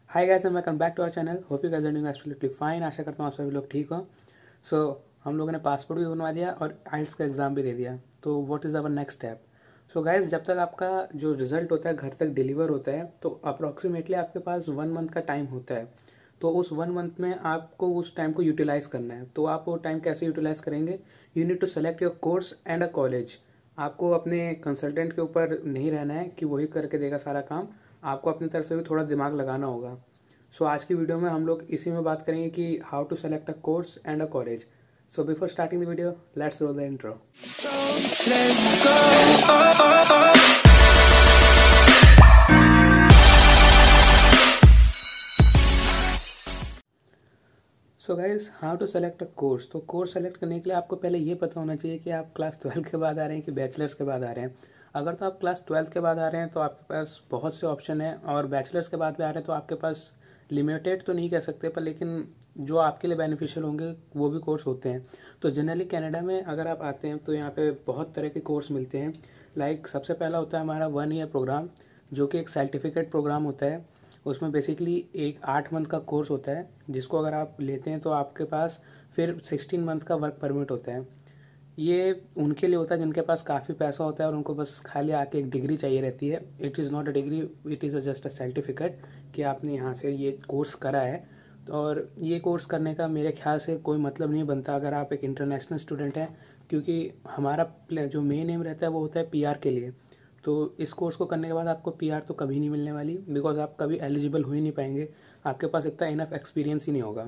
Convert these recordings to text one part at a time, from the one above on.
Hi guys and welcome back to our channel. Hope you guys are doing absolutely fine. आशा करता हूँ आप सभी लोग ठीक हो। सो हम लोगों ने पासपोर्ट भी बनवा दिया और आइल्स का एग्ज़ाम भी दे दिया। तो what is our next step? So guys, जब तक आपका जो रिजल्ट होता है घर तक डिलीवर होता है तो अप्रॉक्सीमेटली आपके पास 1 मंथ का टाइम होता है। तो उस 1 मंथ में आपको उस टाइम को यूटिलाइज़ करना है। तो आप वो टाइम कैसे यूटिलाइज़ करेंगे? You need to select your course and a college. आपको अपने कंसल्टेंट के ऊपर नहीं रहना है कि वही करके देगा सारा काम। आपको अपनी तरफ से भी थोड़ा दिमाग लगाना होगा। सो आज की वीडियो में हम लोग इसी में बात करेंगे कि how to select a course and a college. So before starting the video, let's roll the intro. So guys, how to select a course. तो कोर्स सेलेक्ट करने के लिए आपको पहले ये पता होना चाहिए कि आप क्लास 12 के बाद आ रहे हैं कि बैचलर्स के बाद आ रहे हैं। अगर तो आप क्लास 12 के बाद आ रहे हैं तो आपके पास बहुत से ऑप्शन हैं, और बैचलर्स के बाद भी आ रहे हैं तो आपके पास लिमिटेड तो नहीं कह सकते पर लेकिन जो आपके लिए बेनिफिशियल होंगे वो भी कोर्स होते हैं। तो जनरली कनाडा में अगर आप आते हैं तो यहाँ पे बहुत तरह के कोर्स मिलते हैं। लाइक सबसे पहला होता है हमारा 1 ईयर प्रोग्राम, जो कि एक सर्टिफिकेट प्रोग्राम होता है। उसमें बेसिकली एक 8 मंथ का कोर्स होता है, जिसको अगर आप लेते हैं तो आपके पास फिर 16 मंथ का वर्क परमिट होता है। ये उनके लिए होता है जिनके पास काफ़ी पैसा होता है और उनको बस खाली आके एक डिग्री चाहिए रहती है। It is not a degree, it is just a certificate कि आपने यहाँ से ये कोर्स करा है। और ये कोर्स करने का मेरे ख्याल से कोई मतलब नहीं बनता अगर आप एक इंटरनेशनल स्टूडेंट हैं, क्योंकि हमारा जो मेन एम रहता है वो होता है पीआर के लिए। तो इस कोर्स को करने के बाद आपको पीआर तो कभी नहीं मिलने वाली, बिकॉज आप कभी एलिजिबल हो ही नहीं पाएंगे। आपके पास इतना इनफ एक्सपीरियंस ही नहीं होगा।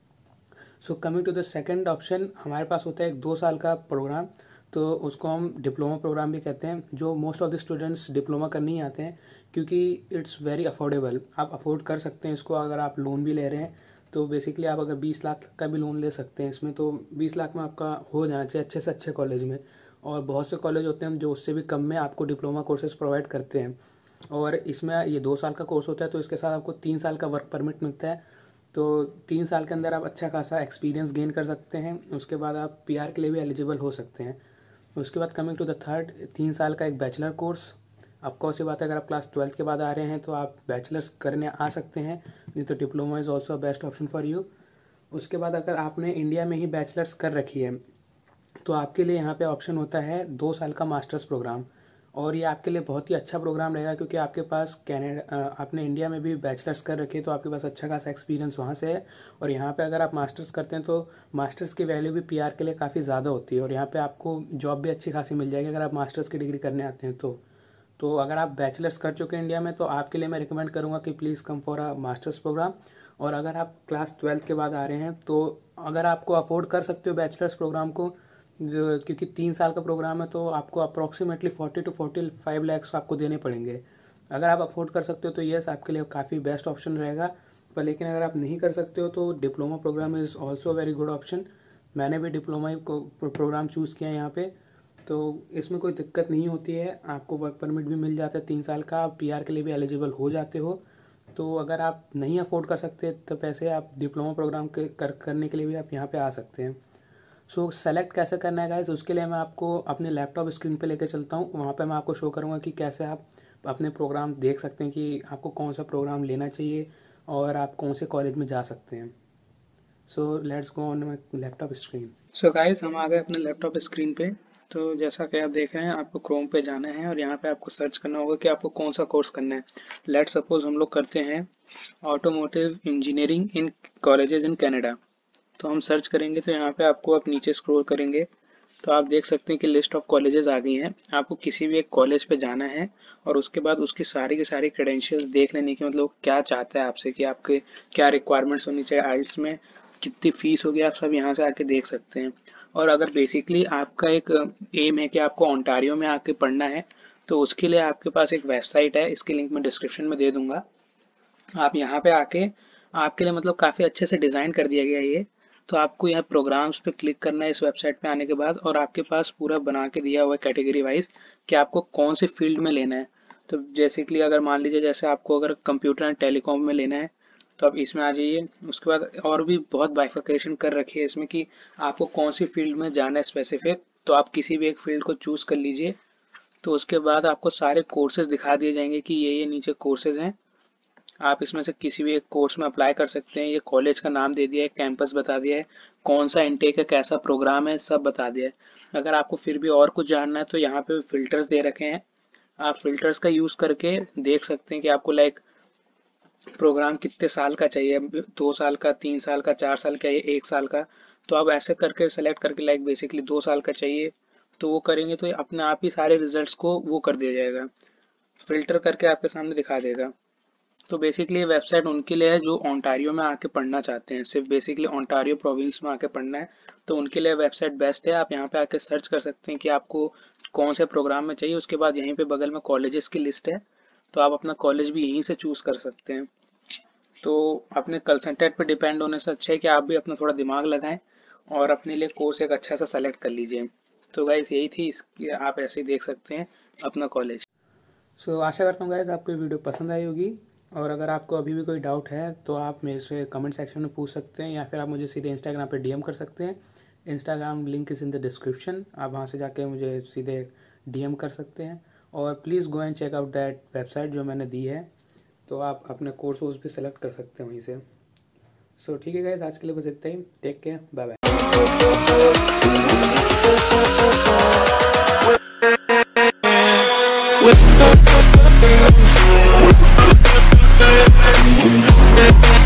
So coming to the second option, हमारे पास होता है एक 2 साल का प्रोग्राम। तो उसको हम डिप्लोमा प्रोग्राम भी कहते हैं, जो most of the students diploma करने ही आते हैं, क्योंकि इट्स वेरी अफोर्डेबल। आप अफोर्ड कर सकते हैं इसको। अगर आप लोन भी ले रहे हैं तो बेसिकली आप अगर 20 लाख का भी लोन ले सकते हैं इसमें, तो 20 लाख में आपका हो जाना चाहिए अच्छे से अच्छे कॉलेज में। और बहुत से कॉलेज होते हैं जो उससे भी कम में आपको डिप्लोमा कोर्सेज प्रोवाइड करते हैं। और इसमें ये 2 साल का कोर्स होता है, तो इसके साथ आपको 3 साल का वर्क परमिट मिलता है। तो 3 साल के अंदर आप अच्छा खासा एक्सपीरियंस गेन कर सकते हैं। उसके बाद आप पीआर के लिए भी एलिजिबल हो सकते हैं। उसके बाद कमिंग टू द थर्ड, 3 साल का एक बैचलर कोर्स। ऑफकोर्स ये बात है, अगर आप क्लास 12 के बाद आ रहे हैं तो आप बैचलर्स करने आ सकते हैं, नहीं तो diploma is also best option for you. उसके बाद अगर आपने इंडिया में ही बैचलर्स कर रखी है तो आपके लिए यहाँ पे ऑप्शन होता है 2 साल का मास्टर्स प्रोग्राम। और ये आपके लिए बहुत ही अच्छा प्रोग्राम रहेगा, क्योंकि आपके पास कैनेडा आपने इंडिया में भी बैचलर्स कर रखी है तो आपके पास अच्छा खासा एक्सपीरियंस वहाँ से है। और यहाँ पे अगर आप मास्टर्स करते हैं तो मास्टर्स की वैल्यू भी पीआर के लिए काफ़ी ज़्यादा होती है, और यहाँ पे आपको जॉब भी अच्छी खासी मिल जाएगी अगर आप मास्टर्स की डिग्री करने आते हैं तो अगर आप बैचलर्स कर चुके हैं इंडिया में तो आपके लिए मैं रिकमेंड करूँगा कि please come for a masters program. और अगर आप क्लास 12 के बाद आ रहे हैं तो अगर आपको अफोर्ड कर सकते हो बैचलर्स प्रोग्राम को, क्योंकि 3 साल का प्रोग्राम है तो आपको अप्रॉक्सीमेटली 40 to 45 लैक्स आपको देने पड़ेंगे। अगर आप अफोर्ड कर सकते हो तो यस, आपके लिए काफ़ी बेस्ट ऑप्शन रहेगा। पर लेकिन अगर आप नहीं कर सकते हो तो diploma program is also very good option. मैंने भी डिप्लोमा ही प्रोग्राम चूज़ किया है यहाँ पे। तो इसमें कोई दिक्कत नहीं होती है, आपको वर्क परमिट भी मिल जाता है 3 साल का, आप पीआर के लिए भी एलिजिबल हो जाते हो। तो अगर आप नहीं अफोर्ड कर सकते तो पैसे, आप डिप्लोमा प्रोग्राम करने के लिए भी आप यहाँ पे आ सकते हैं। सो सेलेक्ट कैसे करना है गाइस, उसके लिए मैं आपको अपने लैपटॉप स्क्रीन पे लेके चलता हूँ। वहाँ पे मैं आपको शो करूँगा कि कैसे आप अपने प्रोग्राम देख सकते हैं कि आपको कौन सा प्रोग्राम लेना चाहिए और आप कौन से कॉलेज में जा सकते हैं। So let's go on my laptop screen. So guys, हम आ गए अपने लैपटॉप स्क्रीन पे। तो जैसा कि आप देख रहे हैं, आपको क्रोम पे जाना है और यहाँ पे आपको सर्च करना होगा कि आपको कौन सा कोर्स करना है। लेट्स सपोज हम लोग करते हैं automotive engineering in colleges in Canada. तो हम सर्च करेंगे तो यहाँ पे आपको आप नीचे स्क्रॉल करेंगे तो आप देख सकते हैं कि लिस्ट ऑफ कॉलेजेस आ गई हैं। आपको किसी भी एक कॉलेज पे जाना है और उसके बाद उसकी सारी की सारी क्रेडेंशियल्स देख लेने की, मतलब क्या चाहता है आपसे, कि आपके क्या रिक्वायरमेंट्स होनी चाहिए, आइल्स में कितनी फीस होगी, आप सब यहाँ से आके देख सकते हैं। और अगर बेसिकली आपका एक एम है कि आपको ओंटारियो में आके पढ़ना है तो उसके लिए आपके पास एक वेबसाइट है, इसकी लिंक मैं डिस्क्रिप्शन में दे दूंगा। आप यहाँ पे आके, आपके लिए मतलब काफ़ी अच्छे से डिज़ाइन कर दिया गया है ये। तो आपको यहाँ प्रोग्राम्स पे क्लिक करना है इस वेबसाइट पे आने के बाद, और आपके पास पूरा बना के दिया हुआ है कैटेगरी वाइज कि आपको कौन से फील्ड में लेना है। तो बेसिकली अगर मान लीजिए जैसे आपको अगर कंप्यूटर एंड टेलीकॉम में लेना है तो आप इसमें आ जाइए। उसके बाद और भी बहुत बाइफर्केशन कर रखी है इसमें कि आपको कौन सी फील्ड में जाना है स्पेसिफिक, तो आप किसी भी एक फील्ड को चूज़ कर लीजिए। तो उसके बाद आपको सारे कोर्सेज दिखा दिए जाएंगे कि ये नीचे कोर्सेज हैं। आप इसमें से किसी भी एक कोर्स में अप्लाई कर सकते हैं। ये कॉलेज का नाम दे दिया है, कैंपस बता दिया है, कौन सा इनटेक है, कैसा प्रोग्राम है, सब बता दिया है। अगर आपको फिर भी और कुछ जानना है तो यहाँ पे फिल्टर्स दे रखे हैं, आप फिल्टर्स का यूज़ करके देख सकते हैं कि आपको लाइक प्रोग्राम कितने साल का चाहिए, 2 साल का, 3 साल का, 4 साल का या 1 साल का। तो आप ऐसे करके सेलेक्ट करके लाइक बेसिकली 2 साल का चाहिए तो वो करेंगे तो अपने आप ही सारे रिजल्ट्स को वो कर दिया जाएगा, फिल्टर करके आपके सामने दिखा देगा। तो बेसिकली ये वेबसाइट उनके लिए है जो ओंटारियो में आके पढ़ना चाहते हैं, सिर्फ बेसिकली ओंटारियो प्रोविंस में आके पढ़ना है, तो उनके लिए वेबसाइट बेस्ट है। आप यहाँ पे आके सर्च कर सकते हैं कि आपको कौन से प्रोग्राम में चाहिए। उसके बाद यहीं पे बगल में कॉलेजेस की लिस्ट है, तो आप अपना कॉलेज भी यहीं से चूज़ कर सकते हैं। तो अपने कंसल्टेंट पे डिपेंड होने से अच्छा है कि आप भी अपना थोड़ा दिमाग लगाएं और अपने लिए कोर्स एक अच्छा सा सेलेक्ट कर लीजिए। तो गाइस यही थी, इसकी आप ऐसे ही देख सकते हैं अपना कॉलेज। सो आशा करता हूँ गाइस आपको ये वीडियो पसंद आई होगी, और अगर आपको अभी भी कोई डाउट है तो आप मेरे से कमेंट सेक्शन में पूछ सकते हैं, या फिर आप मुझे सीधे इंस्टाग्राम पे डीएम कर सकते हैं। Instagram link is in the description, आप वहाँ से जाके मुझे सीधे डीएम कर सकते हैं। और please go and check out that website जो मैंने दी है, तो आप अपने कोर्स भी सेलेक्ट कर सकते हैं वहीं से। सो ठीक है गाइस, आज के लिए बस इतना ही। Take care, bye bye.